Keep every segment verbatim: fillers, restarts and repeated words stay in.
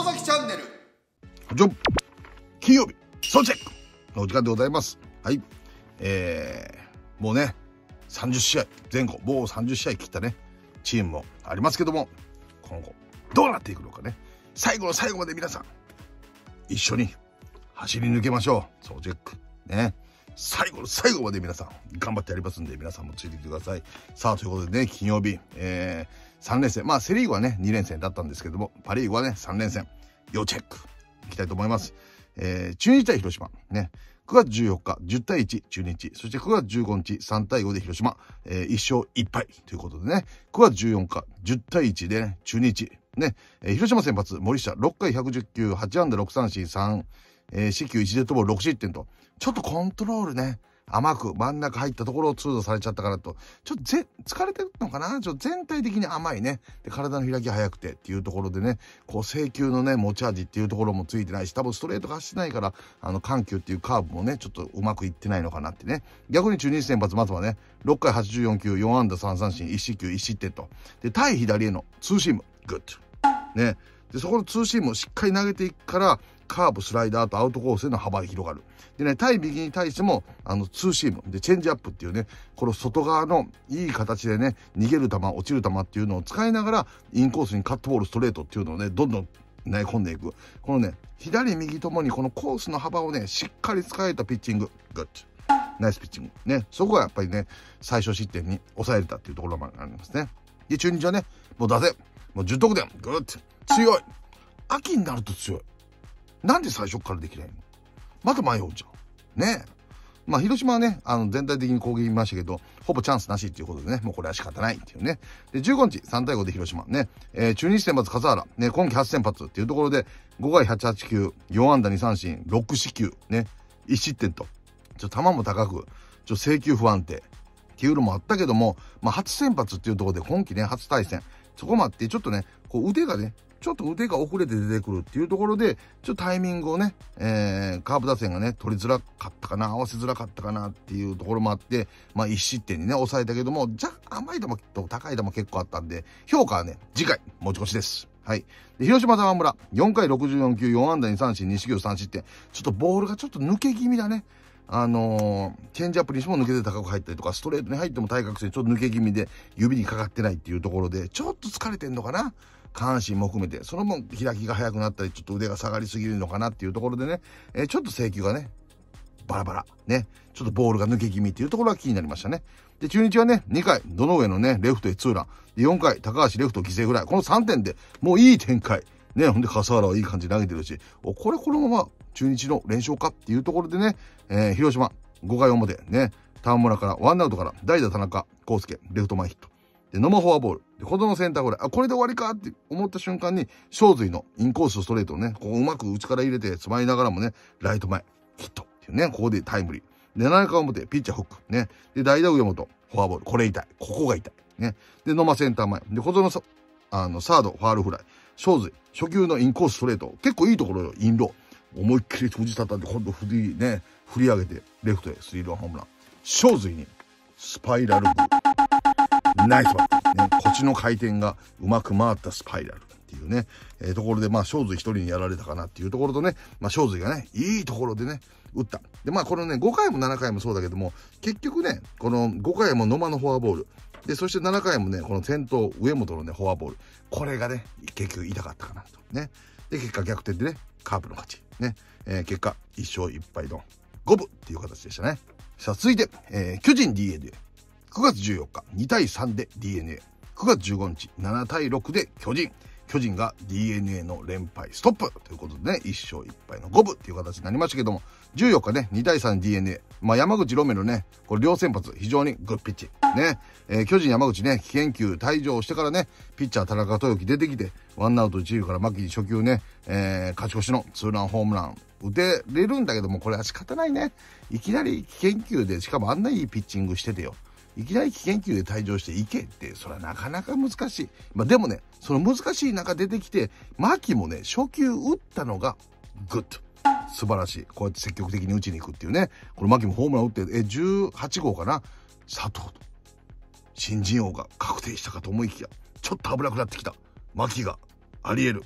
巻チャンネル。 じゃ金曜日総チェックのお時間でございます。はい、えー、もうねさんじゅっしあい前後、もうさんじゅっしあい切ったねチームもありますけども、今後どうなっていくのかね、最後の最後まで皆さん一緒に走り抜けましょう。総チェックね、最後の最後まで皆さん頑張ってやりますんで、皆さんもついてきてください。さあということでね、金曜日、えー、さんれんせん、まあセリーグはねにれんせんだったんですけども、パリーグはねさんれんせん、要チェックいきたいと思います。えー、中日対広島ね、くがつじゅうよっかじゅうたいいち中日、そしてくがつじゅうごにちさんたいごで広島、えー、いっしょういっぱいということでね、くがつじゅうよっかじゅうたいいちでね中日ね、えー、広島先発森下ろっかいひゃくじゅっきゅう、はちあんだろくさんしんさん、えー、四球いちデッドボールろくしってんと、ちょっとコントロールね甘く真ん中入ったところをツードされちゃったかなと、ちょっとぜ疲れてるのかな、ちょっと全体的に甘いね、で体の開き早くてっていうところでね、こう制球のね持ち味っていうところもついてないし、多分ストレートが走ってないから、あの緩急っていうカーブもねちょっとうまくいってないのかなってね。逆に中日先発まずはねろっかいはちじゅうよんきゅう、よんあんださんさんしんいちしっきゅういちしってんと、で対左へのツーシームグッドね、でそこのツーシームをしっかり投げていくからカーブ、スライダーとアウトコースへの幅が広がる。でね、対右に対しても、あの、ツーシームでチェンジアップっていうね、この外側のいい形でね、逃げる球、落ちる球っていうのを使いながら、インコースにカットボール、ストレートっていうのをね、どんどん投げ込んでいく。このね、左右ともにこのコースの幅をね、しっかり使えたピッチング。グッド。ナイスピッチング。ね、そこがやっぱりね、最小失点に抑えれたっていうところもありますね。で、中日はね、もう打線、もうじゅっとくてん、グッド。強い。秋になると強い。なんで最初からできないの？また迷うじゃん。ねえ。まあ、広島はね、あの、全体的に攻撃見ましたけど、ほぼチャンスなしっていうことでね、もうこれは仕方ないっていうね。で、じゅうごにちさんたいごで広島。ね。えー、中日先発笠原。ね、今季初先発っていうところで、ごかいはちじゅうはちきゅう、よんあんだにさんしん、ろくしっきゅう。ね。いちしってんと。ちょっと球も高く、ちょっと制球不安定。っていうのもあったけども、まあ、初先発っていうところで今季ね、初対戦。そこもあって、ちょっとね、こう腕がね、ちょっと腕が遅れて出てくるっていうところで、ちょっとタイミングをね、えー、カーブ打線がね、取りづらかったかな、合わせづらかったかなっていうところもあって、まあいちしってんにね、抑えたけども、若干甘い球と高い球結構あったんで、評価はね、次回持ち越しです。はい。で、広島沢村、よんかいろくじゅうよんきゅう、よんあんだにさんしん、にしきゅうさんしってん。ちょっとボールがちょっと抜け気味だね。あのー、チェンジアップにしても抜けて高く入ったりとか、ストレートに入っても対角線ちょっと抜け気味で指にかかってないっていうところで、ちょっと疲れてんのかな、下半身も含めて。その分開きが早くなったり、ちょっと腕が下がりすぎるのかなっていうところでね、えー、ちょっと制球がね、バラバラ。ね。ちょっとボールが抜け気味っていうところが気になりましたね。で、中日はね、にかい、どの上のね、レフトへツーラン。で、よんかい、高橋レフト犠牲フライ。このさんてんでもういい展開。ね、ほんで笠原はいい感じで投げてるし、お、これこのまま中日の連勝かっていうところでね、えー、広島、ごかい表、ね、田村から、ワンアウトから、代打田中康介、レフト前ヒット。で、野間フォアボール。で、子供センターフライ。あ、これで終わりかって思った瞬間に、正髄のインコースストレートをね、こううまく内から入れて、詰まりながらもね、ライト前、ヒットっていうね、ここでタイムリー。で、ななかい表、ピッチャーフック。ね。で、代打上本、フォアボール。これ痛い。ここが痛い。ね。で、野間センター前。で、小園さ、あの、サード、ファールフライ。正髄、初球のインコースストレート。結構いいところよ、インロー。思いっきり藤叩いて、今度振りね、振り上げて、レフトへスリーランホームラン。正髄に、スパイラルブー。ナイスバッター。ね、こっちの回転がうまく回ったスパイラルっていうね、えー、ところで、まあ、正髄一人にやられたかなっていうところとね、まあ、正髄がね、いいところでね、打った。で、まあ、このね、ごかいもななかいもそうだけども、結局ね、このごかいも野間のフォアボール。で、そしてななかいもね、この先頭、上本のね、フォアボール。これがね、結局痛かったかなと。ね。で、結果逆転でね、カープの勝ち。ね。えー、結果、いっしょういっぱいのごぶっていう形でしたね。さあ、続いて、えー、巨人 ディーエヌエー。くがつじゅうよっか、にたいさんで ディーエヌエー。くがつじゅうごにち、ななたいろくで巨人。巨人が ディーエヌエー の連敗ストップということでね、いっしょういっぱいのごぶっていう形になりましたけども、じゅうよっかね、にたいさん ディーエヌエー。まあ、山口ロメロね、これ両先発、非常にグッピッチ。ね、えー、巨人山口ね、危険球退場してからね、ピッチャー田中豊樹出てきて、ワンアウト一塁から牧に初球ね、えー、勝ち越しのツーランホームラン打てれるんだけども、これは仕方ないね。いきなり危険球で、しかもあんないいピッチングしててよ。いきなり危険球で退場していけって、それはなかなか難しい。まあでもね、その難しい中出てきて、牧もね、初球打ったのがグッド。素晴らしい。こうやって積極的に打ちに行くっていうね。これ牧もホームラン打って、え、じゅうはちごうかな。佐藤と新人王が確定したかと思いきや、ちょっと危なくなってきた。牧があり得る。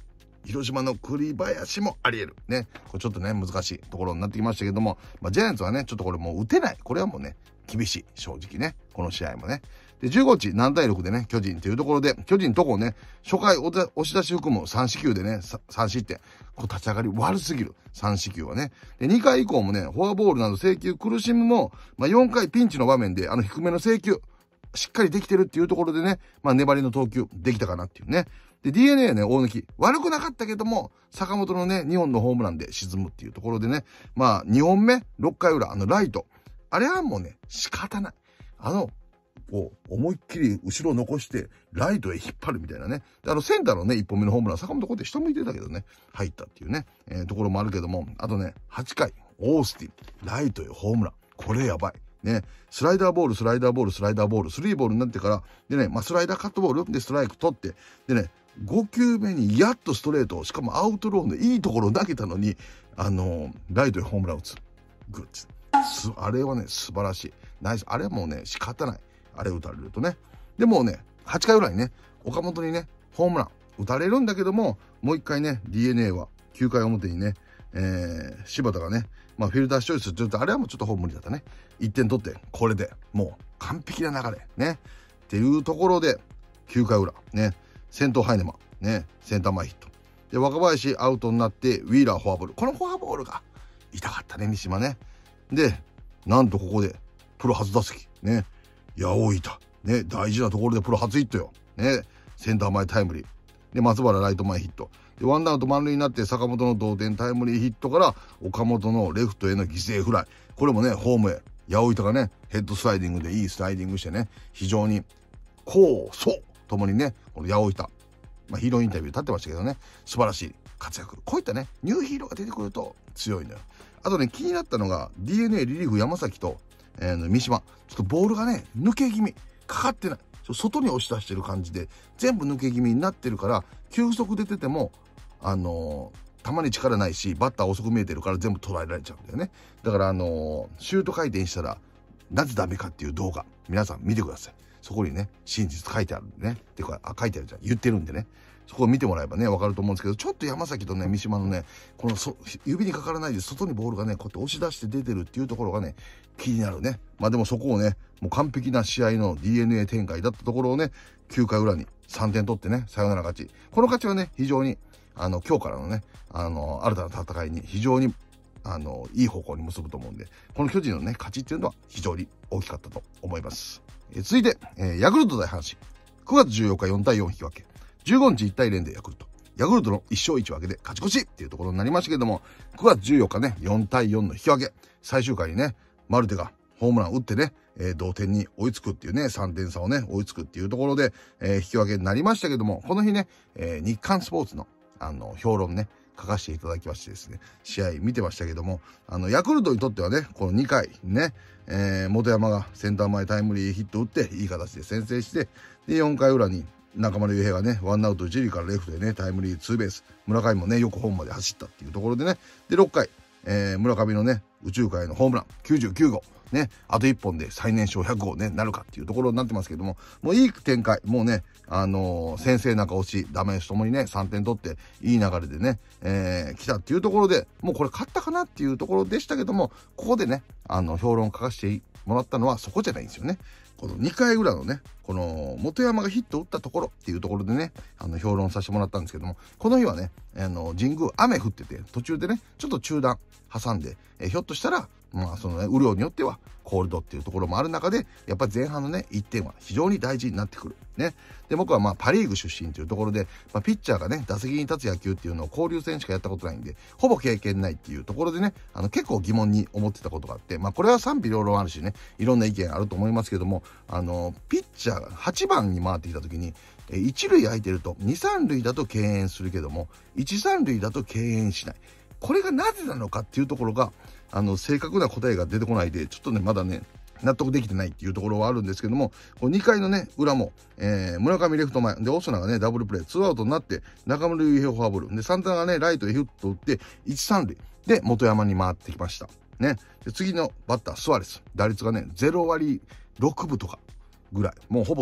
広島の栗林もあり得る。ね。これちょっとね、難しいところになってきましたけども、まあ、ジャイアンツはね、ちょっとこれもう打てない。これはもうね、厳しい。正直ね。この試合もね。で、じゅうごにちななたいろくでね、巨人というところで、巨人とこね、初回押し出し含むさん四球でね、さん失点。こう立ち上がり悪すぎる。さん四球はね。で、にかい以降もね、フォアボールなど制球苦しむも、まあ、よんかいピンチの場面で、あの低めの制球、しっかりできてるっていうところでね、まあ、粘りの投球できたかなっていうね。で、ディーエヌエー ね、大抜き。悪くなかったけども、坂本のね、にほんのホームランで沈むっていうところでね、まあ、にほんめ、ろっかい裏、あの、ライト。あれはもうね、仕方ない。あの、こう、思いっきり後ろを残して、ライトへ引っ張るみたいなね。で、あの、センターのね、いっぽんめのホームラン、坂本こうやって下向いてたけどね、入ったっていうね、えー、ところもあるけども、あとね、はちかい、オースティン、ライトへホームラン。これやばい。ね、スライダーボール、スライダーボール、スライダーボール、スリーボールになってから、でね、まあ、スライダーカットボールでストライク取って、でね、ごきゅうめにやっとストレート、しかもアウトローのいいところを投げたのに、あのー、ライトへホームラン打つ。グッズ。あれはね、素晴らしい。ナイス。あれはもうね、仕方ない。あれ打たれるとね。でもうね、はちかい裏にね、岡本にね、ホームラン打たれるんだけども、もういっかいね、ディーエヌエー はきゅうかい表にね、えー、柴田がね、まあ、フィルターチョイスって言うと、あれはもうちょっとほん無理だったね。いってん取って、これでもう完璧な流れ。ね。っていうところで、きゅうかい裏、ね。先頭ハイネマン、ね。センター前ヒット。で、若林アウトになって、ウィーラーフォアボール。このフォアボールが痛かったね、三島ね。で、なんとここで、プロ初打席。ね。八百板。ね。大事なところでプロ初ヒットよ。ね。センター前タイムリー。で、松原ライト前ヒット。で、ワンアウト満塁になって坂本の同点タイムリーヒットから岡本のレフトへの犠牲フライ。これもね、ホームへ。八百板がね、ヘッドスライディングでいいスライディングしてね、非常に攻走ともにね、この八百板。まあ、ヒーローインタビュー立ってましたけどね、素晴らしい活躍。こういったね、ニューヒーローが出てくると強いのよ。あとね、気になったのが ディーエヌエー リリーフ山崎と、えー、三島。ちょっとボールがね、抜け気味。かかってない。外に押し出してる感じで、全部抜け気味になってるから、球速出てても、あのー、球に力ないし、バッター遅く見えてるから全部捉えられちゃうんだよね。だからあのー、シュート回転したら、なぜダメかっていう動画、皆さん見てください。そこにね、真実書いてあるんでね。てか、あ、書いてあるじゃん。言ってるんでね。そこを見てもらえばね、わかると思うんですけど、ちょっと山崎とね、三島のね、このそ指にかからないで外にボールがね、こうやって押し出して出てるっていうところがね、気になるね。まあでもそこをね、もう完璧な試合の ディーエヌエー 展開だったところをね、きゅうかい裏にさんてん取ってね、サヨナラ勝ち。この勝ちはね、非常に、あの、今日からのね、あの、新たな戦いに非常に、あの、いい方向に結ぶと思うんで、この巨人のね、勝ちっていうのは非常に大きかったと思います。え続いて、えー、ヤクルト対阪神。くがつじゅうよっかよんたいよん引き分け。じゅうごにちいちたいゼロでヤクルト。ヤクルトのいっしょういち分けで勝ち越しっていうところになりましたけども、くがつじゅうよっかね、よんたいよんの引き分け。最終回にね、マルテがホームラン打ってね、えー、同点に追いつくっていうね、さんてん差をね、追いつくっていうところで、えー、引き分けになりましたけども、この日ね、えー、日刊スポーツの、あの、評論ね、書かせていただきましてですね、試合見てましたけども、あの、ヤクルトにとってはね、このにかいね、えー、本山がセンター前タイムリーヒット打って、いい形で先制して、で、よんかい裏に中村悠平がね、ワンアウト一塁からレフトでね、タイムリーツーベース、村上もね、よくホームまで走ったっていうところでね、で、ろっかい、えー、村上のね、宇宙界のホームラン、きゅうじゅうきゅうごう、ね、あといっぽんで最年少ひゃくごうね、なるかっていうところになってますけども、もういい展開、もうね、あのー、先制中押し、ダメージともにね、さんてん取って、いい流れでね、えー、来たっていうところで、もうこれ勝ったかなっていうところでしたけども、ここでね、あの、評論を書かせてもらったのはそこじゃないんですよね。このにかい裏のね、この本山がヒット打ったところっていうところでね、あの評論させてもらったんですけども、この日はね、あの神宮雨降ってて、途中でね、ちょっと中断挟んで、えひょっとしたら、まあそのね、雨量によってはコールドっていうところもある中で、やっぱり前半のね、いってんは非常に大事になってくる。ね。で、僕はまあパリーグ出身というところで、まあピッチャーがね、打席に立つ野球っていうのを交流戦しかやったことないんで、ほぼ経験ないっていうところでね、あの結構疑問に思ってたことがあって、まあこれは賛否両論あるしね、いろんな意見あると思いますけども、あの、ピッチャーがはちばんに回ってきた時に、いちるい空いてるとに、さんるいだと敬遠するけども、いち、さんるいだと敬遠しない。これがなぜなのかっていうところが、あの、正確な答えが出てこないで、ちょっとね、まだね、納得できてないっていうところはあるんですけども、こうにかいのね、裏も、えー、村上レフト前、で、オスナがね、ダブルプレー、ツーアウトになって、中村悠平フォアボール、で、サンタナがね、ライトへヒュッと打って、いち、さんるいで、本山に回ってきました。ね。で、次のバッター、スアレス。打率がね、ゼロわりろくぶとかぐらい。もうほぼ打たない。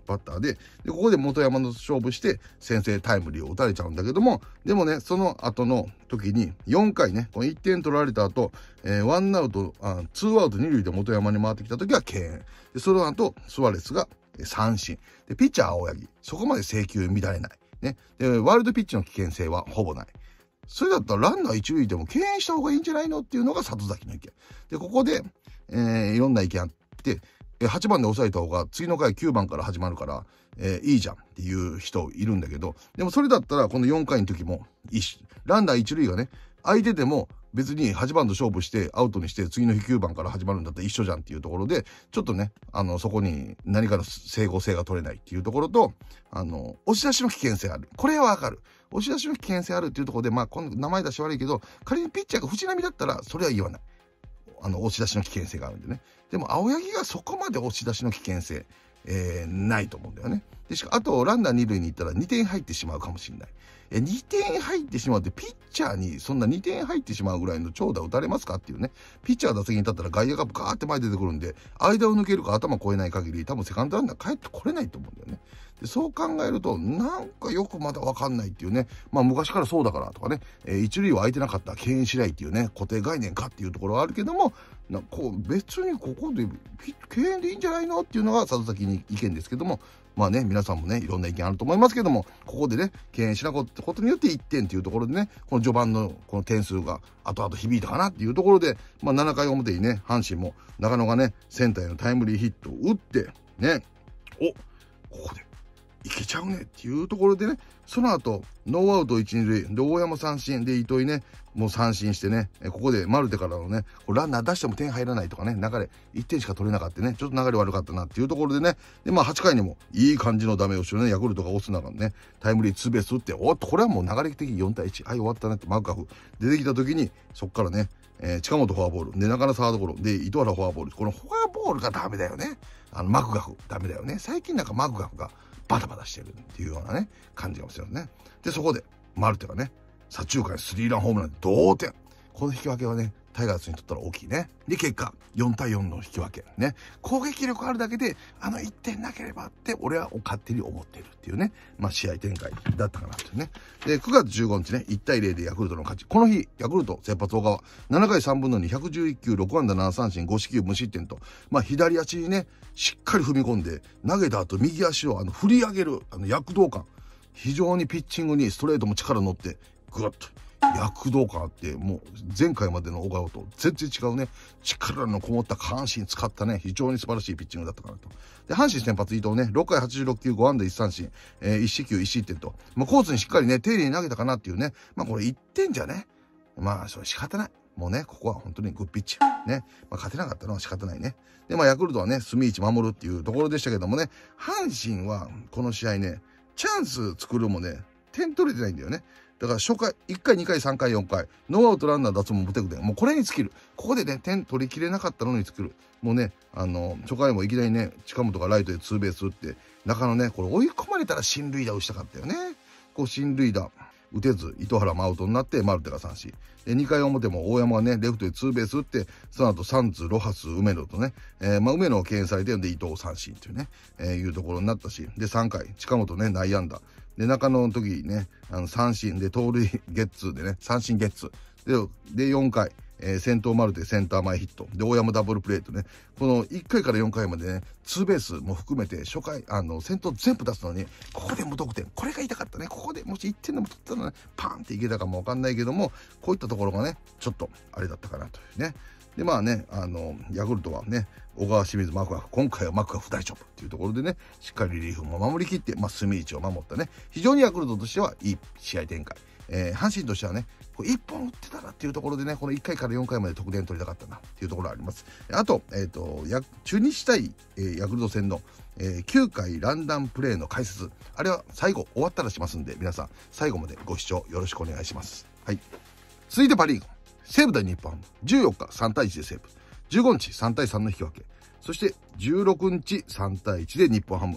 バッターで、で、ここで本山の勝負して、先制タイムリーを打たれちゃうんだけども、でもね、その後の時に、よんかいね、このいってん取られた後、えー、ワンアウト、あツーアウトに塁で本山に回ってきた時は敬遠。で、その後、スワレスが三振。で、ピッチャー青柳。そこまで制球乱れない。ね。で、ワールドピッチの危険性はほぼない。それだったらランナー一塁でも敬遠した方がいいんじゃないのっていうのが里崎の意見。で、ここで、えー、いろんな意見あって、はちばんで抑えた方が次の回きゅうばんから始まるから、えー、いいじゃんっていう人いるんだけど、でもそれだったらこのよんかいの時もいいし、ランナー一塁がね、空いてても別にはちばんと勝負してアウトにして次の日きゅうばんから始まるんだったら一緒じゃんっていうところで、ちょっとね、あの、そこに何かの整合性が取れないっていうところと、あの、押し出しの危険性ある。これはわかる。押し出しの危険性あるっていうところで、まあ、この名前出し悪いけど、仮にピッチャーが藤浪だったら、それは言わない。あの、押し出しの危険性があるんでね。でも、青柳がそこまで押し出しの危険性、えー、ないと思うんだよね。で、しかも、あと、ランナー二塁に行ったらにてん入ってしまうかもしれない。え、にてん入ってしまうって、ピッチャーにそんなにてん入ってしまうぐらいの長打打たれますかっていうね。ピッチャー打席に立ったら外野がガーって前に出てくるんで、間を抜けるか頭越えない限り、多分セカンドランナー帰ってこれないと思うんだよね。で、そう考えると、なんかよくまだわかんないっていうね。まあ昔からそうだからとかね、えー、一塁は空いてなかったら敬遠しないっていうね、固定概念かっていうところはあるけども、なこう別にここで敬遠でいいんじゃないのっていうのが里崎に意見ですけども、まあね、皆さんもね、いろんな意見あると思いますけども、ここでね、敬遠しなかったことによっていってんっていうところでね、この序盤のこの点数が後々響いたかなっていうところで、まあななかい表にね、阪神も中野がね、センターへのタイムリーヒットを打って、ね、お、ここでいけちゃうねっていうところでね、その後、ノーアウトいち、に塁、で、大山三振で糸井ね、もう三振してね、ここでマルテからのね、ランナー出しても点入らないとかね、流れ、いってんしか取れなかったね、ちょっと流れ悪かったなっていうところでね、で、まあはちかいにもいい感じのダメ押しをね、ヤクルトが押す中ね、タイムリーツーベース打って、おっと、これはもう流れ的によんたいいち、はい、終わったねってマクガフ出てきた時に、そっからね、えー、近本フォアボール、で、中野サードゴロ、で、糸原フォアボール、このフォアボールがダメだよね。あの、マクガフ、ダメだよね。最近なんかマクガフが、バタバタしてるっていうようなね、感じがするよね。で、そこで、マルテがね、左中間スリーランホームランで同点。この引き分けはね、タイガースにとったら大きいね。で、結果、よんたいよんの引き分け。ね。攻撃力あるだけで、あのいってんなければって、俺は勝手に思っているっていうね、まあ試合展開だったかなっていうね。で、くがつじゅうごにちね、いちたいゼロでヤクルトの勝ち。この日、ヤクルト先発小川、ななかいさんぶんのに、ひゃくじゅういっきゅう、ろくあんだななさんしん、ごしきゅう無失点と、まあ左足にね、しっかり踏み込んで、投げた後右足をあの振り上げる、あの躍動感。非常にピッチングにストレートも力乗って、ぐわっと。躍動感あって、もう前回までの小川と全然違うね、力のこもった下半身使ったね、非常に素晴らしいピッチングだったかなと。で、阪神先発伊藤ね、ろっかいはちじゅうろっきゅう、ごあんだいちさんしん、えー、いちしきゅういち失点と、まあ、コースにしっかりね、丁寧に投げたかなっていうね、まあこれいってんじゃね、まあそれ仕方ない。もうね、ここは本当にグッピッチ。ね。まあ勝てなかったのは仕方ないね。で、まあヤクルトはね、隅一守るっていうところでしたけどもね、阪神はこの試合ね、チャンス作るもね、点取れてないんだよね。だから初回、いっかい、にかい、さんかい、よんかい、ノーアウトランナー脱も無手で、もうこれに尽きる。ここでね、点取りきれなかったのに尽きる。もうね、あの、初回もいきなりね、近本がライトでツーベース打って、中野ね、これ追い込まれたら進塁打打ちたかったよね。こう進塁打打てず、糸原もアウトになって、マルテが三振。で、にかい表も大山がね、レフトでツーベース打って、その後サンズ、ロハス、梅野とね、えー、まあ、梅野を敬遠されてるんで、伊藤三振っていうね、えー、いうところになったし、で、さんかい、近本ね、内野安打。で、中野の時ね、あの、三振で、盗塁ゲッツーでね、三振ゲッツー。で、で、よんかい、えー、先頭マルテセンター前ヒット。で、大山ダブルプレーとね、このいっかいからよんかいまでね、ツーベースも含めて、初回、あの、先頭全部出すのに、ここで無得点。これが痛かったね。ここでもしいってんでも取ったらね、パーンっていけたかもわかんないけども、こういったところがね、ちょっと、あれだったかなというね。で、まあね、あの、ヤクルトはね、小川、清水、マクガフ、今回はマクガフ大丈夫っていうところでね、しっかりリリーフも守りきって、まあ、隅位置を守ったね、非常にヤクルトとしてはいい試合展開。えー、阪神としてはね、これいっぽん打ってたらっていうところでね、このいっかいからよんかいまで得点取りたかったなっていうところがあります。あと、えっと、中日対、えー、ヤクルト戦の、えー、きゅうかいランダムプレーの解説。あれは最後終わったらしますんで、皆さん最後までご視聴よろしくお願いします。はい。続いてパリーグ。西武対日本ハム。じゅうよっかさんたいいちで西武。じゅうごにちさんたいさんの引き分け。そしてじゅうろくにちさんたいいちで日本ハム。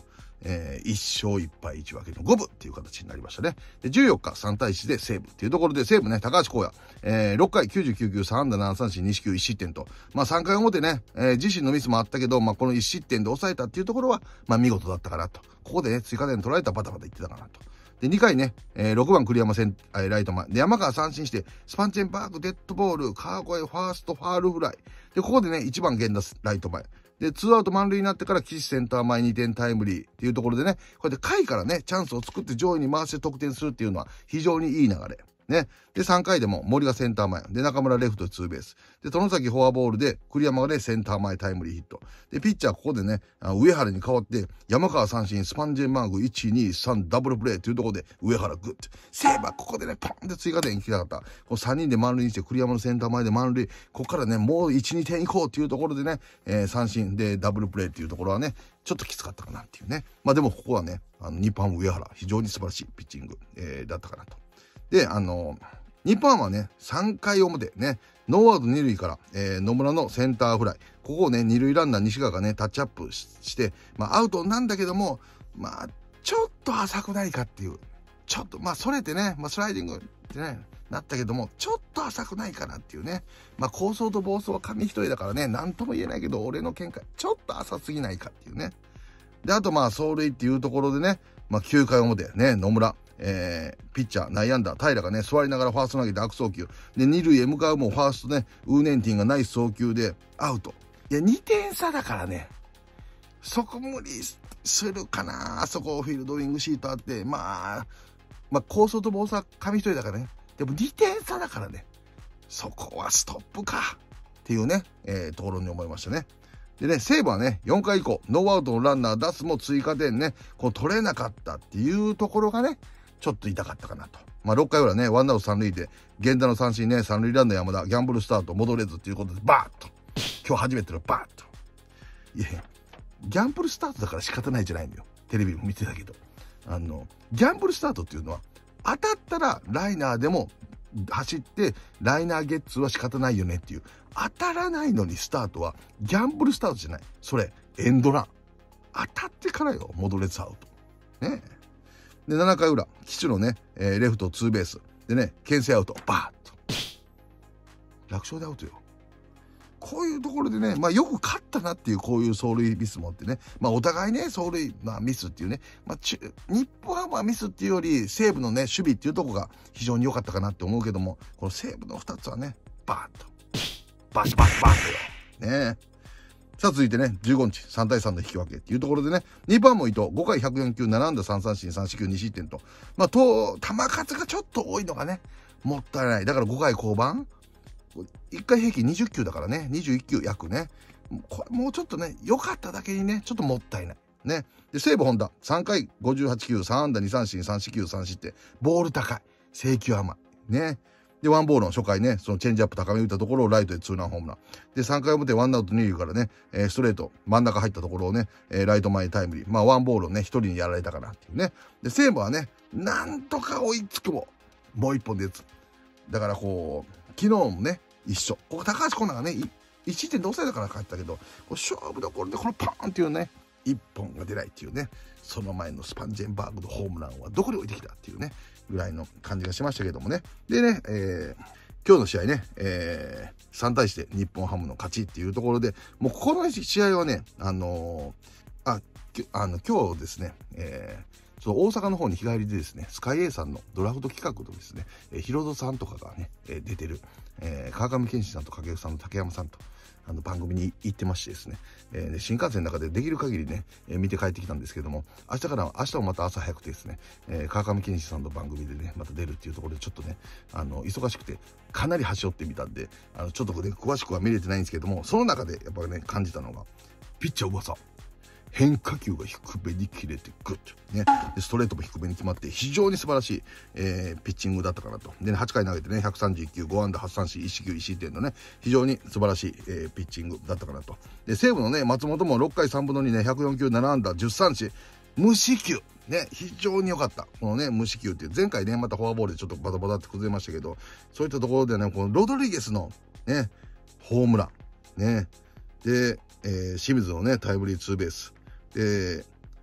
えー、いっしょういっぱいいち分けのごぶっていう形になりましたね。で、じゅうよっかさんたいいちで西武っていうところで、西武ね、高橋光也、えー、ろっかいきゅうじゅうきゅうきゅうさんあんだななさんしんにしきゅういち失点と、まあさんかい表ね、えー、自身のミスもあったけど、まあこのいち失点で抑えたっていうところは、まあ見事だったかなと。ここでね、追加点取られたらバタバタいってたかなと。で、にかいね、えー、ろくばん栗山セン、えー、ライト前。で、山川三振して、スパンチェンバーグ、デッドボール、川越、ファースト、ファールフライ。で、ここでね、いちばん源田、ライト前。で、ツーアウト満塁になってから岸センター前にてんタイムリーっていうところでね、こうやって下位からね、チャンスを作って上位に回して得点するっていうのは非常にいい流れ。ね。で、さんかいでも森がセンター前。で、中村レフトツーベース。で、外崎フォアボールで、栗山がね、センター前タイムリーヒット。で、ピッチャーここでね、上原に代わって、山川三振、スパンジェンマーグいち、に、さん、ダブルプレーというところで、上原グッて。西武はここでね、ポンって追加点行きたかった。このさんにんで満塁にして、栗山のセンター前で満塁。ここからね、もういち、にてん行こうっていうところでね、えー、三振でダブルプレーっていうところはね、ちょっときつかったかなっていうね。まあでもここはね、あの、日本ハム上原、非常に素晴らしいピッチング、えー、だったかなと。で、あのー、日本ハムはね、さんかい表ね、ノーアウトに塁から、えー、野村のセンターフライ。ここをね、二塁ランナー西川がね、タッチアップ し, して、まあアウトなんだけども、まあ、ちょっと浅くないかっていう。ちょっと、まあそれてね、まあスライディングってね、なったけども、ちょっと浅くないかなっていうね。まあ構想と暴走は紙一重だからね、なんとも言えないけど、俺の見解、ちょっと浅すぎないかっていうね。で、あとまあ走塁っていうところでね、まあきゅうかい表ね、野村。えー、ピッチャー、内野安打、平がね、座りながらファースト投げて悪送球。で、二塁へ向かうもファーストね、ウーネンティンがナイス送球でアウト。いや、にてんさだからね、そこ無理するかな。あそこフィールドウィングシートあって、まあ、まあ、構想と暴走は紙一重だからね。でもにてんさだからね、そこはストップか。っていうね、えー、ところに思いましたね。でね、西武はね、よんかい以降、ノーアウトのランナー出すも追加点ね、こう取れなかったっていうところがね、ちょっと痛かったかなと。まあ、ろっかい裏ね、ワンアウト三塁で、源田の三振ね、三塁ランナー山田、ギャンブルスタート戻れずっていうことで、バーッと。今日初めてのバーッと。いやいや、ギャンブルスタートだから仕方ないじゃないのよ。テレビも見てたけど。あの、ギャンブルスタートっていうのは、当たったらライナーでも走って、ライナーゲッツーは仕方ないよねっていう。当たらないのにスタートは、ギャンブルスタートじゃない。それ、エンドラン。当たってからよ、戻れずアウト。ねえ。で、ななかい裏、岸のね、えー、レフトツーベース。でね、牽制アウト。バーッと。楽勝でアウトよ。こういうところでね、まあよく勝ったなっていうこういう走塁ミスもあってね。まあお互いね、走塁、まあミスっていうね。まあ日本ハムはミスっていうより、西武のね、守備っていうところが非常に良かったかなって思うけども、この西武のふたつはね、バーッと。バシバシバシとよ。ねえ。さあ続いてね、じゅうごにち、さんたいさんの引き分けっていうところでね、にばんも伊藤、ごかいひゃくよんきゅう、ななあんださんさんしん、さんしきゅう、に失点と。まあ、と、球数がちょっと多いのがね、もったいない。だからごかい降板いっかい平均にじゅっきゅうだからね、にじゅういっきゅう約ね。これもうちょっとね、良かっただけにね、ちょっともったいない。ね。で、西武本田、さんかいごじゅうはちきゅう、さんあんだに三振、さん四球、さん失点。ボール高い。制球甘い。ね。で、ワンボールの初回ね、そのチェンジアップ高め打ったところをライトでツーランホームラン。で、さんかい表ワンアウトに塁からね、えー、ストレート、真ん中入ったところをね、えー、ライト前タイムリー。まあ、ワンボールをね、一人にやられたかなっていうね。で、西武はね、なんとか追いつくも、もう一本で打つ。だからこう、昨日もね、一緒。ここ高橋光成がね、いちてん同歳だから帰ったけど、こう勝負どころでこのパーンっていうね、一本が出ないっていうね、その前のスパンジェンバーグのホームランはどこに置いてきたっていうね、ぐらいの感じがしましたけどもね。でね、えー、今日の試合ね、えー、さんたいいちで日本ハムの勝ちっていうところで、もうこの試合はね、あのー、あ、あの、今日ですね、えー、その大阪の方に日帰りでですね、スカイ A さんのドラフト企画とですね、えー、ヒロドさんとかがね、えー、出てる、えー、川上健志さんと掛布さんの竹山さんと、あの番組に行ってましてですね、えー、新幹線の中でできる限りね、えー、見て帰ってきたんですけども、明日から、明日もまた朝早くてですね、えー、川上健志さんの番組でね、また出るっていうところでちょっとね、あの、忙しくて、かなり端折ってみたんで、あの、ちょっとね、詳しくは見れてないんですけども、その中でやっぱりね、感じたのが、ピッチャー噂。変化球が低めに切れてグッとね。で、ストレートも低めに決まって、非常に素晴らしい、えー、ピッチングだったかなと。でね、はちかい投げてね、ひゃくさんじゅういっきゅう、ごあんだはち三振、いち四球いち失点のね、非常に素晴らしい、えー、ピッチングだったかなと。で、西武のね、松本もろっかいさんぶんのにね、ひゃくよんきゅう、ななあんだじゅう三振、無四球。ね、非常に良かった。このね、無四球っていう、前回ね、またフォアボールでちょっとバタバタって崩れましたけど、そういったところでね、このロドリゲスのね、ホームラン。ね。で、えー、清水のね、タイムリーツーベース。で、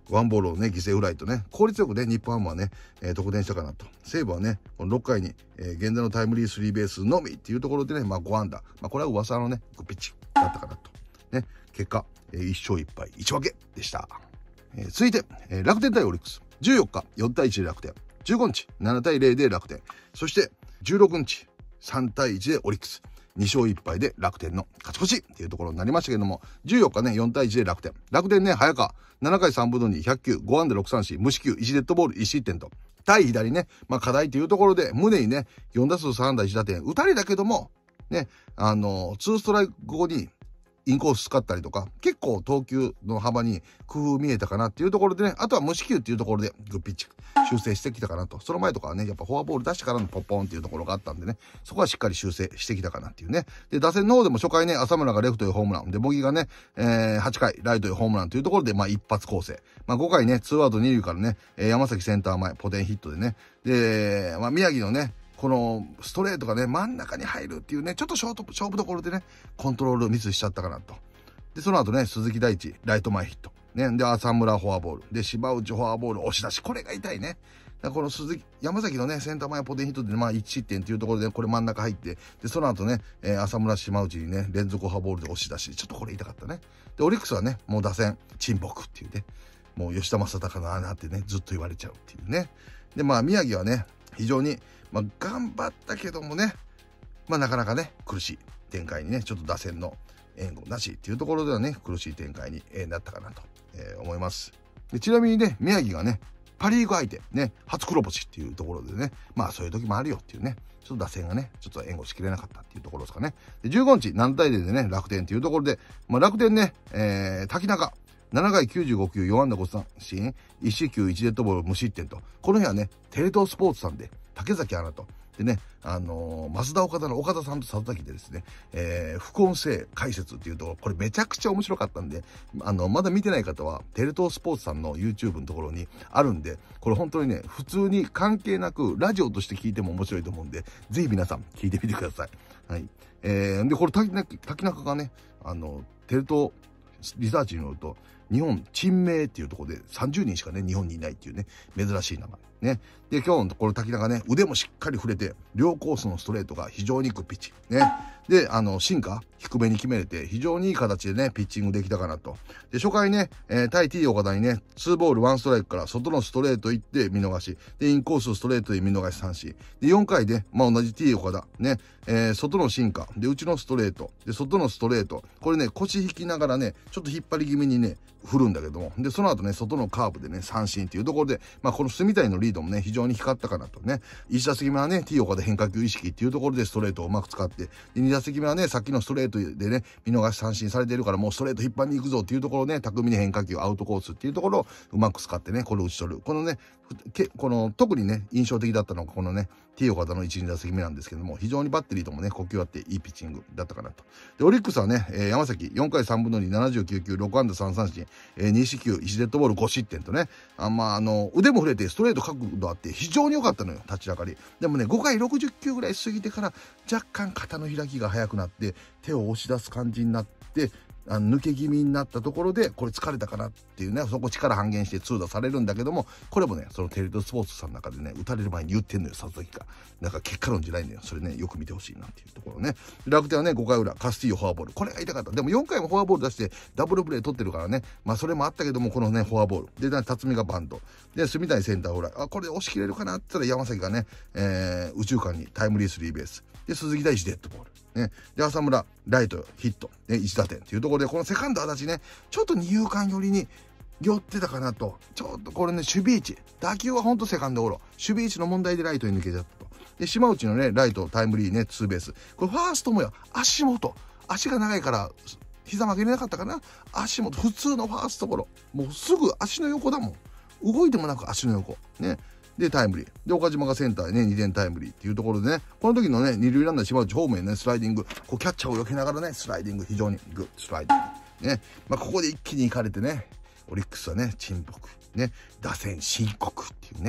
ワンボールをね、犠牲フライとね、効率よくね、日本ハムはね、えー、得点したかなと。西武はね、このろっかいに、えー、源田のタイムリースリーベースのみっていうところでね、まあご安打。まあこれは噂のね、ピッチだったかなと。ね、結果、えー、いっ勝いっ敗、いち分けでした。えー、続いて、えー、楽天対オリックス。じゅうよっか、よんたいいちで楽天。じゅうごにち、ななたいゼロで楽天。そして、じゅうろくにち、さんたいいちでオリックス。に勝いっ敗で楽天の勝ち越しっていうところになりましたけども、じゅうよっかね、よんたいいちで楽天。楽天ね、早川、ななかいさんぶんのに、ひゃくきゅう、ご安打ろく三振、無四球、いちデッドボール、いち失点と。対左ね、まあ課題というところで、宗にね、よんだすうさん安打いち打点、打たれだけども、ね、あの、ツーストライク後に、インコース使ったりとか、結構投球の幅に工夫見えたかなっていうところでね、あとは無四球っていうところでグッピッチ修正してきたかなと。その前とかはね、やっぱフォアボール出してからのポッポンっていうところがあったんでね、そこはしっかり修正してきたかなっていうね。で、打線の方でも初回ね、浅村がレフトへホームラン。で、茂木がね、えー、はちかいライトへホームランというところで、まあ一発構成。まあごかいね、ツーアウトに塁からね、えー、山崎センター前、ポテンヒットでね。で、まあ宮城のね、このストレートがね、真ん中に入るっていうね、ちょっとショート、勝負どころでね、コントロールミスしちゃったかなと。で、その後ね、鈴木大地、ライト前ヒット。ね。で、浅村フォアボール。で、芝内フォアボール押し出し。これが痛いね。だからこの鈴木、山崎のね、センター前ポテンヒットで、まあいち失点っていうところで、これ真ん中入って、で、その後ね、えー、浅村島内にね、連続フォアボールで押し出し。ちょっとこれ痛かったね。で、オリックスはね、もう打線、沈黙っていうね。もう吉田正尚の穴ってね、ずっと言われちゃうっていうね。で、まあ宮城はね、非常に、まあ頑張ったけどもね、まあなかなかね、苦しい展開にね、ちょっと打線の、援護なしっていうところではね、苦しい展開になったかなと思います。でちなみにね、宮城がね、パリーグ相手、ね、初黒星っていうところでね、まあそういう時もあるよっていうね、ちょっと打線がね、ちょっと援護しきれなかったっていうところですかね。でじゅうごにち、ななたいゼロでね、楽天っていうところで、まあ楽天ね、えー、滝中、ななかいきゅうじゅうごきゅう、よん安打ご三振、いち四球いちデッドボール無失点と、この日はね、テレ東スポーツさんで、竹崎アナと、でね、あのー、増田岡田の岡田さんと里崎でですね、えー、副音声解説っていうところ、これめちゃくちゃ面白かったんで、あの、まだ見てない方は、テレ東スポーツさんの YouTube のところにあるんで、これ本当にね、普通に関係なく、ラジオとして聞いても面白いと思うんで、ぜひ皆さん聞いてみてください。はい。えー、で、これ滝中、滝中がね、あの、テレ東リサーチによると、日本珍名っていうところでさんじゅうにんしかね、日本にいないっていうね、珍しい名前。ね。で、今日のところ滝中ね、腕もしっかり触れて、両コースのストレートが非常にいいピッチ。ね。で、あの、進化、低めに決めれて、非常にいい形でね、ピッチングできたかなと。で、初回ね、えー、対 T 岡田にね、ツーボールワンストライクから外のストレート行って見逃し。で、インコースストレートで見逃し三振。で、よんかいで、まあ同じ T 岡田、ね、えー、外の進化。で、内のストレート。で、外のストレート。これね、腰引きながらね、ちょっと引っ張り気味にね、振るんだけども。で、その後ね、外のカーブでね、三振っていうところで、まあこの住谷のリードもね、非常に光ったかなとね。いち打席目はね、T 岡田変化球意識っていうところでストレートをうまく使って、で、に打席目はね、さっきのストレートでね、見逃し三振されてるからもうストレート引っ張りに行くぞっていうところね、巧みに変化球、アウトコースっていうところをうまく使ってね、これを打ち取る。このね、けこの、特にね、印象的だったのがこのね、T 岡田のいち、に打席目なんですけども、非常にバッテリーともね、呼吸あっていいピッチングだったかなと。で、オリックスはね、えー、山崎よんかいさんぶんのに、ななじゅうきゅうきゅう、ろく安打さん三振、えー、に四球いちデッドボールご失点とね、あまあ、あの、腕も触れてストレート角度あって非常に良かったのよ、立ち上がり。でもね、ごかいろくじゅっ球ぐらい過ぎてから若干肩の開きが速くなって、手を押し出す感じになって、あの抜け気味になったところで、これ疲れたかなっていうね、そこ力半減して痛打されるんだけども、これもね、そのテレ東スポーツさんの中でね、打たれる前に言ってんのよ、里崎が。なんか結果論じゃないんだよ。それね、よく見てほしいなっていうところね。楽天はね、ごかい裏、カスティーヨフォアボール。これが痛かった。でもよんかいもフォアボール出して、ダブルプレー取ってるからね、まあそれもあったけども、このね、フォアボール。で、辰巳がバント。で、住谷センターフライ。あ、これで押し切れるかなって言ったら山崎がね、えー、右中間にタイムリースリーベース。で、鈴木大地デッドボール。ね。で、浅村、ライト、ヒット、ね、いち打点っていうところで、このセカンド足立ね、ちょっと二遊間寄りに寄ってたかなと。ちょっとこれね、守備位置。打球はほんとセカンドゴロ。守備位置の問題でライトに抜けちゃったと。で、島内のね、ライト、タイムリーね、ツーベース。これファーストもよ、足元。足が長いから、膝曲げれなかったかな。足元、普通のファーストゴロ。もうすぐ足の横だもん。動いてもなく足の横。ね。で、タイムリー。で、岡島がセンターでね、にてんタイムリーっていうところでね、この時のね、二塁ランナー島内方面ね、スライディング、こうキャッチャーを避けながらね、スライディング、非常にグッスライディング。ね。まあ、ここで一気に行かれてね、オリックスはね、沈黙。ね。打線深刻っていうね、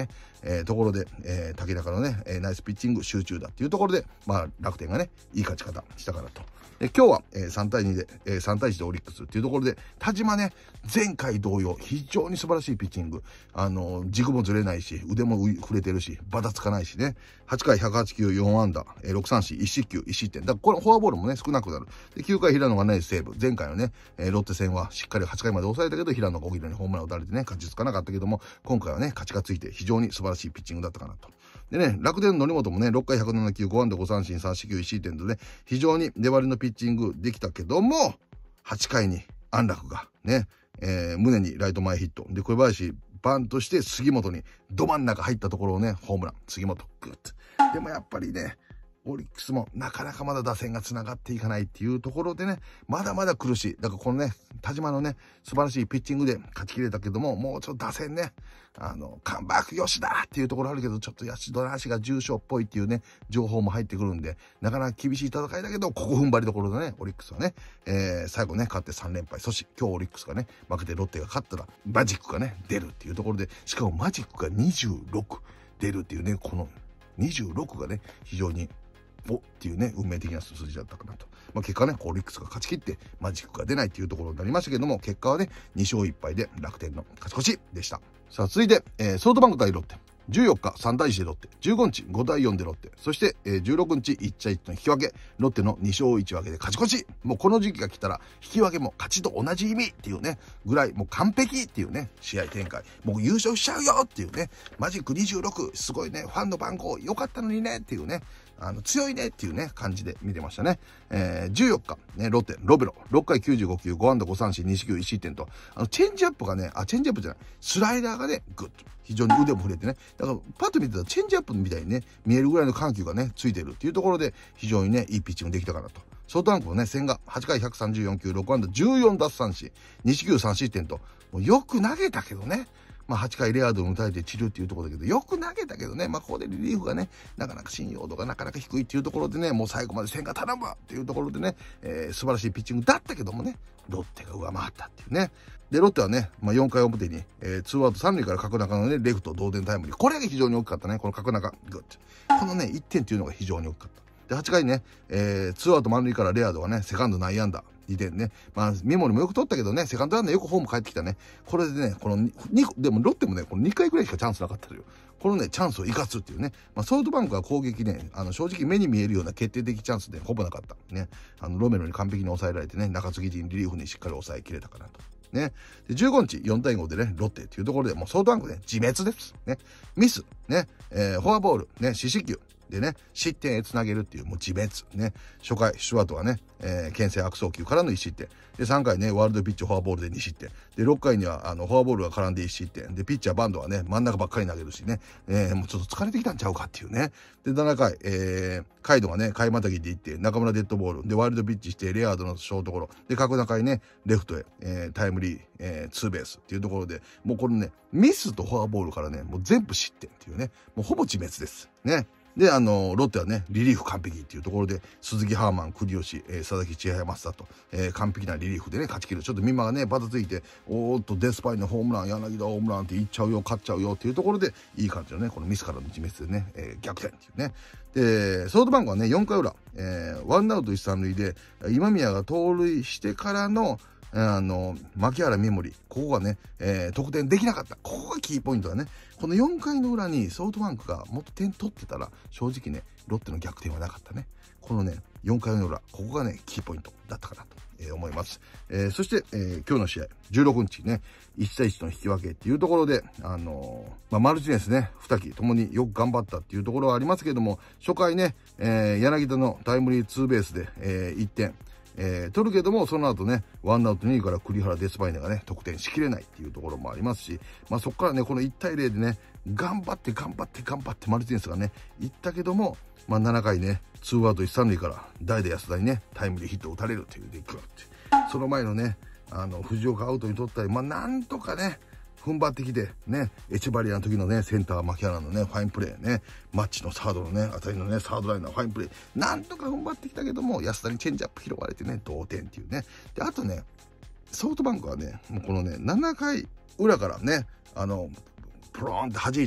えー、ところで、えー、竹中のね、えー、ナイスピッチング集中だっていうところで、まあ、楽天がね、いい勝ち方したかなと。で今日は、えー、さんたいにで、えー、さんたいいちでオリックスっていうところで、田島ね、前回同様、非常に素晴らしいピッチング。あのー、軸もずれないし、腕も触れてるし、バタつかないしね。はちかいひゃくはちきゅう、よんあんだ、えー、ろくさんしん、いちしっきゅう、いちしってん。だからこれフォアボールもね、少なくなる。で、きゅうかい平野がね、セーブ。前回のね、えー、ロッテ戦はしっかりはちかいまで抑えたけど、平野が小木にホームラン打たれてね、勝ちつかなかったけども、今回はね、勝ちがついて非常に素晴らしいピッチングだったかなと。でね、楽天の則本もね、ろっかいひゃくななきゅう、ごあんだごさんしん、さんしっきゅう、いちしってんとね、非常に粘りのピッチングできたけども、はちかいに安楽がね、えー、胸にライト前ヒット。で、小林バントして杉本にど真ん中入ったところをね、ホームラン。杉本、グッと。でもやっぱりね、オリックスもなかなかまだ打線が繋がっていかないっていうところでね、まだまだ苦しい。だからこのね、田島のね、素晴らしいピッチングで勝ち切れたけども、もうちょっと打線ね、あの、カムバックよしだっていうところあるけど、ちょっと吉田足が重症っぽいっていうね、情報も入ってくるんで、なかなか厳しい戦いだけど、ここ踏ん張りどころでね、オリックスはね、えー、最後ね、勝ってさんれんぱい。そして今日オリックスがね、負けてロッテが勝ったら、マジックがね、出るっていうところで、しかもマジックがにじゅうろく出るっていうね、このにじゅうろくがね、非常におっていうね、運命的な数字だったかなと。まあ、結果ね、オリックスが勝ち切ってマジックが出ないっていうところになりましたけども、結果はね、にしょういっぱいで楽天の勝ち越しでした。さあ、続いて、えー、ソフトバンク対ロッテ。じゅうよっかさんたいいちでロッテ。じゅうごにちごたいよんでロッテ。そして、えー、じゅうろくにちいちたいいちの引き分け。ロッテのにしょういちわけで勝ち越し。もうこの時期が来たら、引き分けも勝ちと同じ意味っていうね、ぐらい、もう完璧っていうね、試合展開。もう優勝しちゃうよっていうね、マジックにじゅうろく、すごいね、ファンの番号良かったのにねっていうね、あの、強いねっていうね、感じで見てましたね。えー、じゅうよっか、ね、ロッテ、ロベロ、ろっかいきゅうじゅうごきゅう、ごあんだごさんしん、にしっきゅう、いちしってんと、あの、チェンジアップがね、あ、チェンジアップじゃない、スライダーがね、グッと、非常に腕も触れてね、だから、パッと見てたらチェンジアップみたいにね、見えるぐらいの緩急がね、ついてるっていうところで、非常にね、いいピッチングできたかなと。ソフトバンクもね、千賀、はちかいひゃくさんじゅうよんきゅう、ろくあんだじゅうよんだっさんしん、にしっきゅうさんしってんと、もうよく投げたけどね、まあはちかいレアードを迎えて散るっていうところだけど、よく投げたけどね、まあここでリリーフがね、なかなか信用度がなかなか低いっていうところでね、もう最後まで千賀頼むわっていうところでね、えー、素晴らしいピッチングだったけどもね、ロッテが上回ったっていうね。で、ロッテはね、まあよんかいおもてに、えー、ツーアウトさんるいから角中のね、レフト同点タイムリー。これが非常に大きかったね、この角中。グッと。このね、いってんっていうのが非常に大きかった。で、はちかいね、えー、ツーアウト満塁からレアードはね、セカンド内野安打。にてんね。まあ、メモリもよく取ったけどね、セカンドランナーよくホーム帰ってきたね。これでね、このに、でもロッテもね、このにかいぐらいしかチャンスなかったのよ。このね、チャンスを生かすっていうね。まあ、ソフトバンクは攻撃ね、あの、正直目に見えるような決定的チャンスでほぼなかった。ね。あの、ロメロに完璧に抑えられてね、中継ぎ陣リリーフにしっかり抑えきれたかなと。ね。で、じゅうごにちよんたいごでね、ロッテっていうところで、もうソフトバンクね、自滅です。ね。ミス、ね、えー、フォアボール、ね、四死球。でね、失点へつなげるっていうもう自滅。ね。初回、シュワートはね、えー、牽制悪送球からのいち失点。で、さんかいね、ワールドピッチフォアボールでに失点。で、ろっかいには、あの、フォアボールが絡んでいち失点。で、ピッチャーバンドはね、真ん中ばっかり投げるしね、えー、もうちょっと疲れてきたんちゃうかっていうね。で、ななかい、えー、カイドがね、買いまたぎでいって、中村デッドボール。で、ワールドピッチして、レアードのショートゴロ。で、角中にね、レフトへ、えー、タイムリー、えー、ツーベースっていうところで、もうこれね、ミスとフォアボールからね、もう全部失点っていうね、もうほぼ自滅です。ね。で、あの、ロッテはね、リリーフ完璧っていうところで、鈴木ハーマン、栗吉、えー、佐々木千早正人と、えー、完璧なリリーフでね、勝ち切る。ちょっとみんながね、バタついて、おーっと、デスパイのホームラン、柳田ホームランって言っちゃうよ、勝っちゃうよっていうところで、いい感じのね、このミスからの自滅でね、えー、逆転っていうね。で、ソフトバンクはね、よんかい裏、えー、ワンアウトいち、さんるいで、今宮が盗塁してからの、あの、牧原メモリ、ここがね、えー、得点できなかった。ここがキーポイントだね。このよんかいの裏にソフトバンクがもっと点取ってたら、正直ね、ロッテの逆転はなかったね。このね、よんかいの裏、ここがね、キーポイントだったかなと、えー、思います。えー、そして、えー、今日の試合、じゅうろくにちね、いちたいいちの引き分けっていうところで、あのー、まあ、マルチネスね、にきともによく頑張ったっていうところはありますけども、初回ね、えー、柳田のタイムリーツーベースで、えー、いってん。えー、取るけども、その後ね、ワンアウトにいから栗原デスパイネがね、得点しきれないっていうところもありますし、まあそこからね、このいちたいゼロでね、頑張って頑張って頑張ってマルティネスがね、いったけども、まあななかいね、ツーアウトいち、さんるいから代打安田にね、タイムリーヒットを打たれるっていうで、グッて。その前のね、あの、藤岡アウトに取ったり、まあなんとかね、踏ん張ってきて、ね、エチェバリアの時のね、センター、牧原のね、ファインプレーね、マッチのサードのね、あたりのね、サードライナー、ファインプレー、なんとか踏ん張ってきたけども、安田にチェンジアップ拾われてね、同点っていうね。で、あとね、ソフトバンクはね、もうこのね、ななかい裏からね、あの、プローンって弾いて、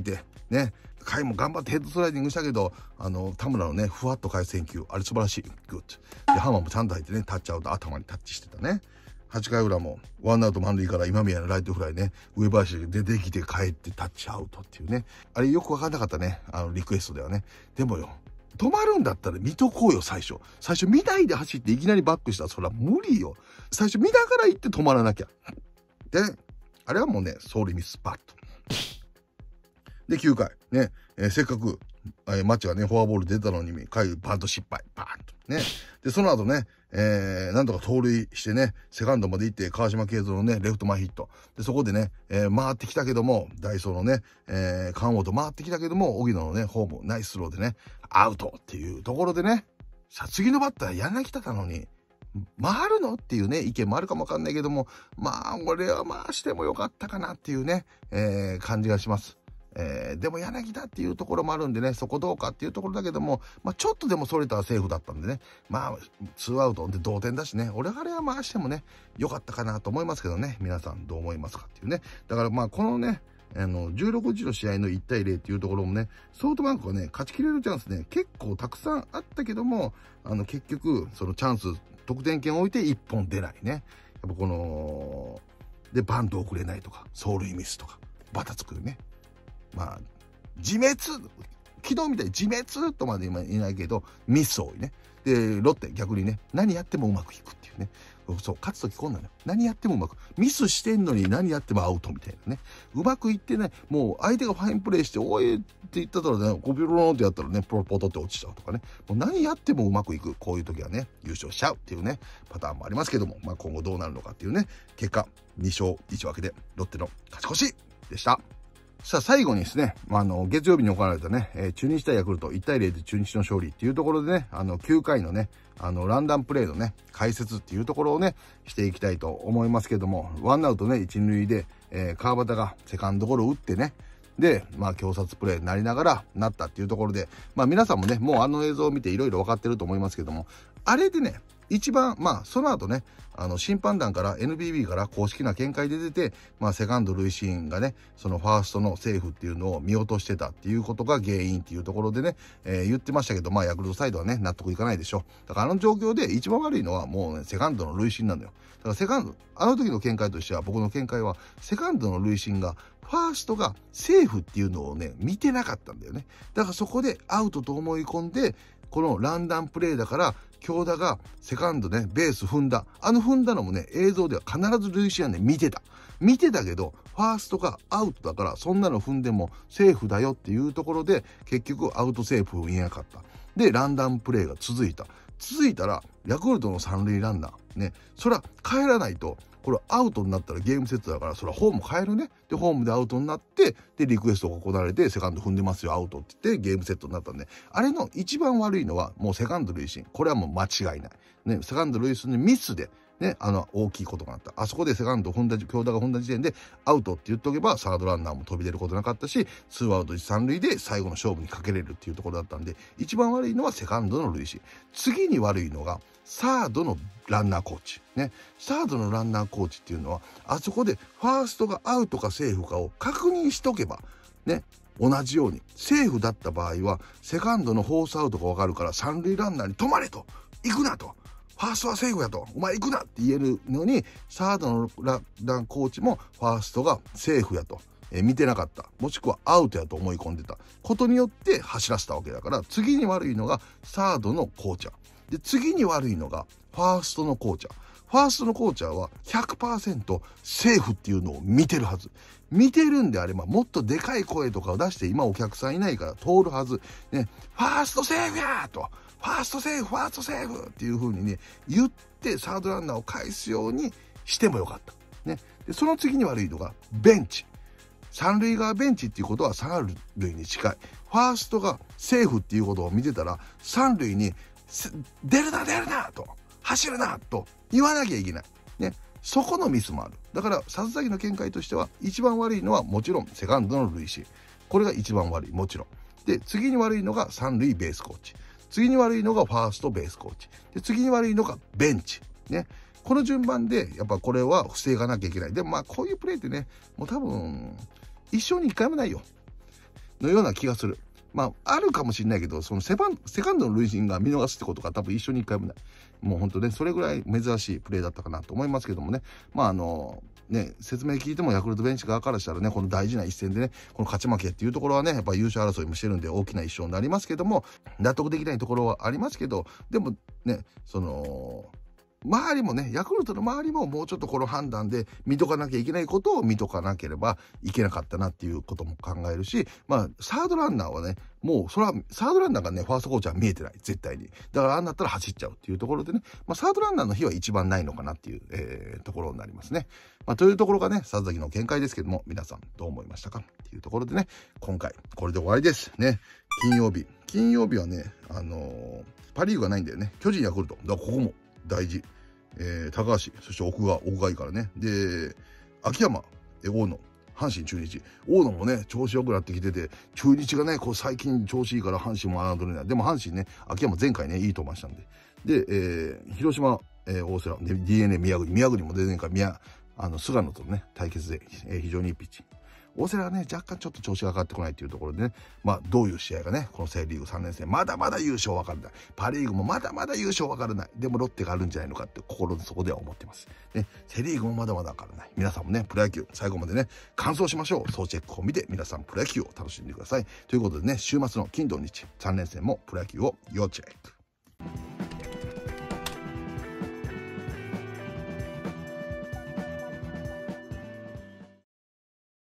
ね。甲斐も頑張ってヘッドスライディングしたけど、あの、田村のね、ふわっと返す選球、あれ素晴らしい。グッド。で、ハマもちゃんと入ってね、タッチアウト、頭にタッチしてたね。はちかい裏も、ワンアウト満塁から今宮のライトフライね、上林が出てきて帰ってタッチアウトっていうね。あれよくわかんなかったね、あの、リクエストではね。でもよ、止まるんだったら見とこうよ、最初。最初見ないで走っていきなりバックしたら、それは無理よ。最初見ながら行って止まらなきゃ。で、あれはもうね、走塁ミス、バッと。で、きゅうかい、ね、えー、せっかく、えー、マッチがね、フォアボール出たのに、回バント失敗、バーンと。ね。で、その後ね、えー、なんとか盗塁してね、セカンドまで行って、川島慶三のね、レフト前ヒット。で、そこでね、えー、回ってきたけども、ダイソーのね、えー、関本回ってきたけども、荻野のね、ホーム、ナイススローでね、アウトっていうところでね、さあ、次のバッター、柳田なのに、回るのっていうね、意見もあるかもわかんないけども、まあ、俺は回してもよかったかなっていうね、えー、感じがします。えー、でも柳田っていうところもあるんでね、そこどうかっていうところだけども、まあちょっとでもそれたらセーフだったんでね、まあ、ツーアウトで同点だしね、俺あれは回してもね、良かったかなと思いますけどね、皆さんどう思いますかっていうね。だからまあこのね、あの、じゅうろくにちの試合のいちたいゼロっていうところもね、ソフトバンクがね、勝ちきれるチャンスね、結構たくさんあったけども、あの、結局、そのチャンス、得点圏を置いていっぽん出ないね。やっぱこの、で、バント送れないとか、走塁ミスとか、バタつくね。まあ、自滅、昨日みたいに自滅とまで今言えないけど、ミス多いね。で、ロッテ逆にね、何やってもうまくいくっていうね。そう、勝つときこんなのよ。何やってもうまく。ミスしてんのに何やってもアウトみたいなね。うまくいってね、もう相手がファインプレーして、おいって言ったらね、ゴビローンってやったらね、ポロポトって落ちちゃうとかね。もう何やってもうまくいく。こういう時はね、優勝しちゃうっていうね、パターンもありますけども、まあ今後どうなるのかっていうね、結果、にしょういち分けでロッテの勝ち越しでした。さあ最後にですね、まあ、あの、月曜日に行われたね、えー、中日対ヤクルトいちたいゼロで中日の勝利っていうところでね、あの、きゅうかいのね、あの、ランダムプレーのね、解説っていうところをね、していきたいと思いますけども、ワンアウトね、一塁で、えー、川端がセカンドゴロ打ってね、で、まあ、強殺プレーになりながらなったっていうところで、まあ、皆さんもね、もうあの映像を見ていろいろ分かってると思いますけども、あれでね、一番、まあ、その後ね、あの、審判団から エヌビービー から公式な見解で出て、まあ、セカンド塁審がね、そのファーストのセーフっていうのを見落としてたっていうことが原因っていうところでね、えー、言ってましたけど、まあ、ヤクルトサイドはね、納得いかないでしょ。だからあの状況で一番悪いのはもうね、セカンドの塁審なんだよ。だからセカンド、あの時の見解としては、僕の見解は、セカンドの塁審が、ファーストがセーフっていうのをね、見てなかったんだよね。だからそこでアウトと思い込んで、このランダムプレーだから、京田がセカンドね、ベース踏んだ。あの踏んだのもね、映像では必ず塁審はね、見てた。見てたけど、ファーストがアウトだから、そんなの踏んでもセーフだよっていうところで、結局アウトセーフを言えなかった。で、ランダムプレーが続いた。続いたら、ヤクルトの三塁ランナー、ね、それは帰らないと、これアウトになったらゲームセットだから、それはホーム変えるね。で、ホームでアウトになって、で、リクエストが行われて、セカンド踏んでますよ、アウトって言って、ゲームセットになったんで、あれの一番悪いのは、もうセカンド塁審。これはもう間違いない。ね、セカンド塁審にミスで、ね、あの、大きいことがあった。あそこでセカンド踏んだ、京田が踏んだ時点で、アウトって言っとけば、サードランナーも飛び出ることなかったし、ツーアウト三塁で最後の勝負にかけれるっていうところだったんで、一番悪いのはセカンドの塁審。次に悪いのが、サードのランナーコーチ。ね。サードのランナーコーチっていうのは、あそこでファーストがアウトかセーフかを確認しとけば、ね。同じように、セーフだった場合は、セカンドのフォースアウトがわかるから、三塁ランナーに止まれと、行くなと。ファーストはセーフやと、お前行くなって言えるのに、サードのランナーコーチも、ファーストがセーフやと。えー、見てなかった。もしくはアウトやと思い込んでたことによって走らせたわけだから、次に悪いのがサードのコーチャー。で、次に悪いのがファーストのコーチャー。ファーストのコーチャーは ひゃくパーセント セーフっていうのを見てるはず。見てるんであれば、もっとでかい声とかを出して、今お客さんいないから通るはず。ね、ファーストセーフやーと。ファーストセーフ、ファーストセーフっていう風にね、言ってサードランナーを返すようにしてもよかった。ね。で、その次に悪いのがベンチ。三塁側ベンチっていうことは三塁に近い。ファーストがセーフっていうことを見てたら、三塁に出るな出るなと、走るなと言わなきゃいけない。ね。そこのミスもある。だから、里崎の見解としては、一番悪いのはもちろんセカンドの塁審。これが一番悪い。もちろん。で、次に悪いのが三塁ベースコーチ。次に悪いのがファーストベースコーチ。で、次に悪いのがベンチ。ね。この順番で、やっぱこれは防がなきゃいけない。でもまあ、こういうプレーってね、もう多分、一生に一回もないよ。 のような気がする。まあ、あるかもしれないけど、そのセバン、セカンドの塁審が見逃すってことが多分一緒に一回もない。もう本当ね、それぐらい珍しいプレーだったかなと思いますけどもね。まあ、あの、ね、説明聞いてもヤクルトベンチ側からしたらね、この大事な一戦でね、この勝ち負けっていうところはね、やっぱ優勝争いもしてるんで大きな一勝になりますけども、納得できないところはありますけど、でもね、その、周りもね、ヤクルトの周りももうちょっとこの判断で見とかなきゃいけないことを見とかなければいけなかったなっていうことも考えるし、まあ、サードランナーはね、もう、それは、サードランナーがね、ファーストコーチは見えてない。絶対に。だから、あんなったら走っちゃうっていうところでね、まあ、サードランナーの日は一番ないのかなっていう、えー、ところになりますね。まあ、というところがね、佐々木の見解ですけども、皆さんどう思いましたかっていうところでね、今回、これで終わりです。ね。金曜日。金曜日はね、あのー、パリーグがないんだよね。巨人ヤクルト。だから、ここも大事。えー、高橋、そして奥川、奥がいいからね。で、秋山、大野、阪神、中日。大野もね、調子良くなってきてて、中日がね、こう最近調子いいから阪神も侮れない。でも阪神ね、秋山前回ね、いいと思いましたんで。で、えー、広島、えー、大瀬良、で ディーエヌエー 宮国、宮国も出てんから、宮、あの、菅野とね、対決で、えー、非常にいいピッチング。大瀬良はね、若干ちょっと調子が上がってこないっていうところでね、まあ、どういう試合がね、このセリーグさんねん戦、まだまだ優勝分からない。パリーグもまだまだ優勝分からない。でもロッテがあるんじゃないのかって心の底では思ってます。ね、セリーグもまだまだ分からない。皆さんもね、プロ野球、最後までね、完走しましょう。総チェックを見て、皆さんプロ野球を楽しんでください。ということでね、週末の金土日、さん連戦もプロ野球を要チェック。